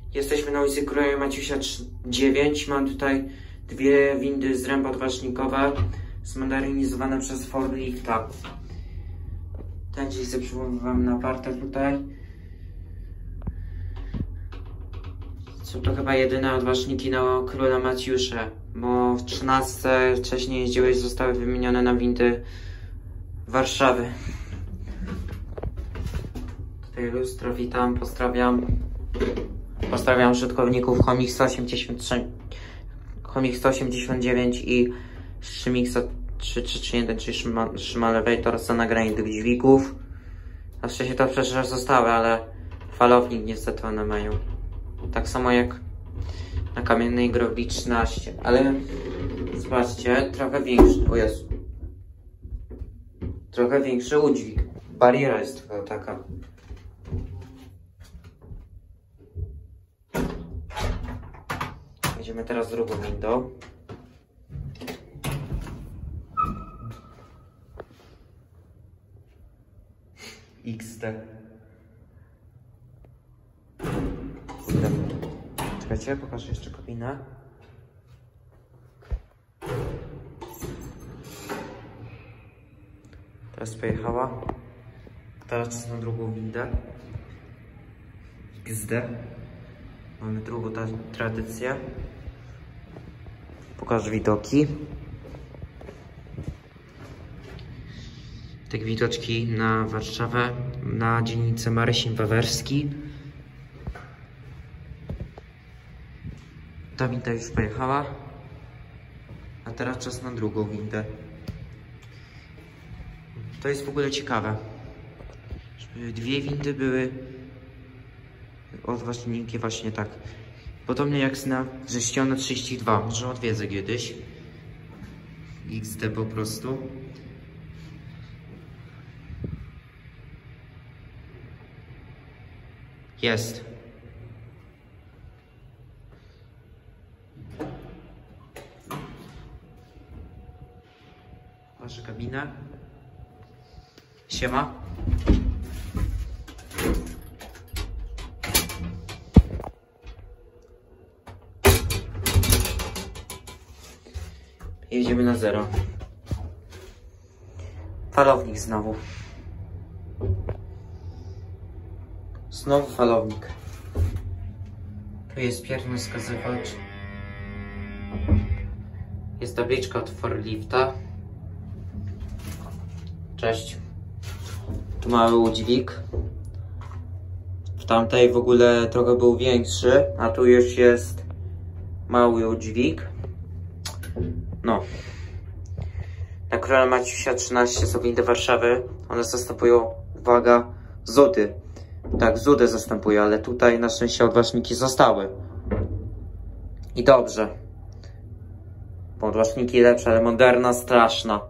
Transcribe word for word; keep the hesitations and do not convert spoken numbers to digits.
Jesteśmy na ulicy Króla Maciusia dziewięć. Mam tutaj dwie windy z ręb odważnikowe, zmodernizowane przez Forlifta. Ten dziś przypomniałem na parter tutaj. Są to chyba jedyne odważniki na Króla Maciusza, bo w trzynastce wcześniej jeździły, zostały wymienione na windy Warszawy. Tutaj lustro, witam, pozdrawiam. Pozdrawiam użytkowników Homix sto osiemdziesiąt trzy, Homix sto osiemdziesiąt dziewięć i Szymixa trzy trzy trzy jeden, czyli Szym Elevator za nagranie tych dźwigów. Na szczęście to przecież zostały, ale falownik niestety one mają. Tak samo jak na Kamiennej Grobli trzynaście, ale zobaczcie, trochę większy, o Jezu. Trochę większy udźwig. Bariera jest trochę taka. Idziemy teraz z drugą windą. X D. Czekajcie, pokażę jeszcze kabinę. Teraz pojechała. Teraz czas na drugą windę. X D. Mamy drugą ta tradycję. Pokażę widoki. Te widoczki na Warszawę, na dzielnicę Marysin-Wawerski. Ta winda już pojechała. A teraz czas na drugą windę. To jest w ogóle ciekawe, żeby dwie windy były odważniki właśnie tak. Podobnie jak na Wrześnione trzydzieści dwa. Może odwiedzę kiedyś. X D po prostu. Jest. Wasza kabina. Siema. Jedziemy na zero. Falownik znowu. Znowu falownik. Tu jest pierny wskazywacz. Jest tabliczka od Forlifta. Cześć. Tu mały udźwig. W tamtej w ogóle trochę był większy, a tu już jest mały udźwig. No. Na Króla Maciusia trzynaście są windy Warszawy. One zastępują, uwaga, zudy. Tak, zudy zastępują, ale tutaj na szczęście odważniki zostały. I dobrze. Bo odważniki lepsze, ale moderna, straszna.